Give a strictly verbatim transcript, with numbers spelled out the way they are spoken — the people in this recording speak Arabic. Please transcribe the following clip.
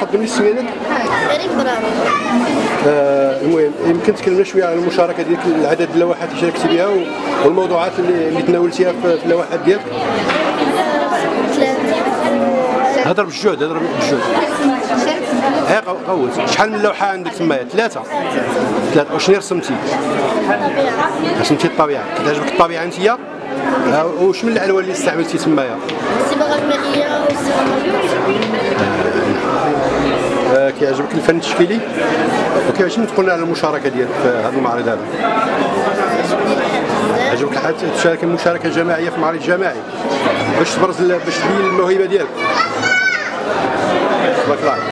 تقدم لي السميه ديالك؟ ريم برارو. آه المهم يمكن تكلمنا شويه على المشاركه ديالك، العدد اللوحات اللي شاركتي بها والموضوعات اللي, اللي تناولتيها في اللوحات ديالك. ثلاثة. هضر بالجهد هضر بالجهد. ها قوت. شحال من لوحه عندك تمايا؟ ثلاثه. ثلاثه. وشنو رسمتي؟ الطبيعة. رسمتي الطبيعه. كتعجبك الطبيعه انت؟ وش من الالوان اللي استعملتي تمايا؟ الصبغة المائية والصبغة آه كيعجبك الفن التشكيلي؟ وكيفاش تقولنا على المشاركه ديالك في هذا المعرض هذا؟ عجبك الحال تشارك مشاركه جماعيه في معرض جماعي باش تبرز باش تبين الموهبه ديالك؟ تبارك الله.